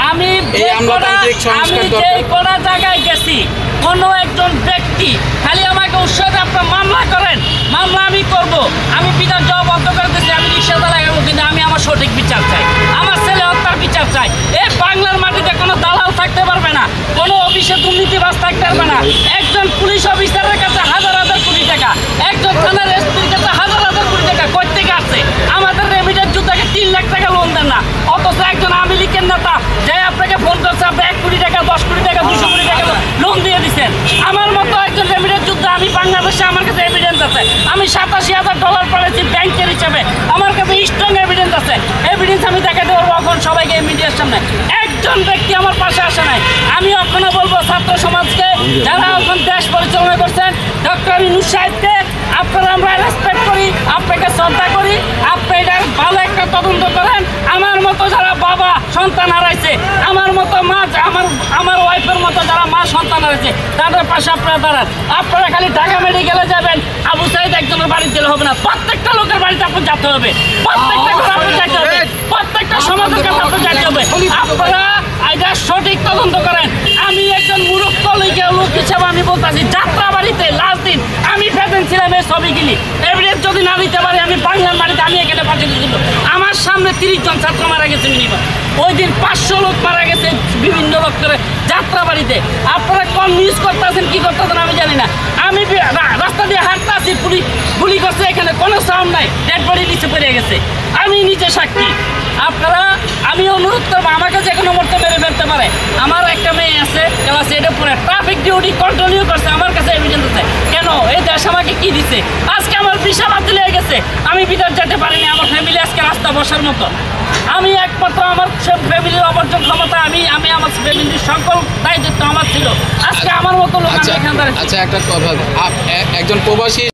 আমি যে কোনো জায়গায় গেছি, কোনো একজন ব্যক্তি খালি আমাকে উৎসাহ আপনার মামলা করেন, মামলা আমি করব, আমি বিধান জবাব বন্ধ করে দিচ্ছি, আমি রিক্সা লাগাবো, কিন্তু আমি আমার সঠিক বিচার চাই, আমার ছেলে হত্যার বিচার চাই। এই বাংলার মাটিতে কোনো দালাল থাকতে পারবে না, কোনো অফিসে দুর্নীতিবাজ থাকতে পারবে না। একজন পুলিশ অফিসারের কাছে হাজার হাজার কোটি টাকা, একজন থানার এসপির কাছে হাজার হাজার কোটি টাকা কই থেকে আসছে? আমাদের রেমিটেন্স যোদ্ধাকে 3 লাখ টাকা লোন দেন না, অথচ একজন আওয়ামী লীগের নেতা যে আপনাকে ফোন করছে আপনি 1 কোটি টাকা, 10 কোটি টাকা, 200 কোটি টাকা লোন দিয়ে দিচ্ছেন। আমার মতো একজন রেমিটেন্স যোদ্ধা, আমি বাংলাদেশে, আমার কাছে এভিডেন্স আছে, আমি $87,000 পেয়েছি ব্যাংকের হিসাবে, আমার কাছে স্ট্রং এভিডেন্স আছে, এভিডেন্স আমি দেখাতে পারবো এখন সবাইকে মিডিয়ার সামনে। একজন ব্যক্তি আমার পাশে আসে নাই। আমি এখনো বলবো ছাত্র সমাজকে, যারা এখন দেশ পরিচালনা করছেন, ডক্টর ইউনূস সাহেবকে আপনারা আমরা রেসপেক্ট করি, আপনাকে শ্রদ্ধা করি, আপনি এটার ভালো একটা তদন্ত করেন। আমার মতো যারা বাবা সন্তান হারাইছে, আমার মতো মা, আমার ওয়াইফের মতো যারা মা সন্তান হারাইছে, তাদের পাশে আপনারা দাঁড়ান। আপনারা খালি ঢাকা মেডিকেলে যাবেন, আবু সাইদ একজনের বাড়িতে গেলে হবে না, প্রত্যেকটা লোকের বাড়িতে আপনার যেতে হবে, প্রত্যেকটা ঘরে আপনার যেতে হবে, প্রত্যেকটা সমাজের কাছে আপনার যেতে হবে। আপনারা এটা সঠিক তদন্ত করেন। আমি একজন মূর্খ লোক হিসাবে আমি বলতেছি, যাত্রাবাড়িতে লাস্ট দিন আমি প্রেজেন্ট ছিলাম এই ছবিগুলি, এভিডেন্স যদি না দিতে পারি আমি বাংলার বাড়িতে আমি এখানে পাঠিয়ে দিয়েছিল। আমার সামনে 30 জন ছাত্র মারা গেছে মিনিমাম, ওই দিন 500 লোক মারা গেছে বিভিন্ন লোক করে যাত্রাবাড়িতে। আপনারা কম নিউজ করতেছেন, কি করতেছেন আমি জানি না। আমি রাস্তা দিয়ে হাঁটতে আসি, গুলি করছে, এখানে কোনো সাউন্ড নাই, ডেড বডি নিচে পড়ে গেছে, আমি নিজে সাক্ষী। আপনারা, আমি অনুরোধ করবো, আমাকে যে কোনো মুহূর্তে মেরে ফেলতে পারে। আমার একটা মেয়ে আছে ক্লাস 8-এ পড়ে, ট্রাফিক ডিউটি কন্টিনিউ করছে, আমার কাছে এভিডেন্স আছে। কেন? এই দেশ আমাকে কি দিছে? আজকে আমার ভিসা বাতিল হয়ে গেছে, আমি বিদেশ যেতে পারিনি, আমার ফ্যামিলি আজকে রাস্তা বসার মতো। আমি একমাত্র আমার ফ্যামিলির অবর্জন ক্ষমতা, আমি আমার ফ্যামিলির সকল দায়িত্ব আমার ছিল। আজকে আমার মতো লোক আমি এখানে দাঁড়িয়েছি। আচ্ছা, একটা কথা, একজন প্রবাসী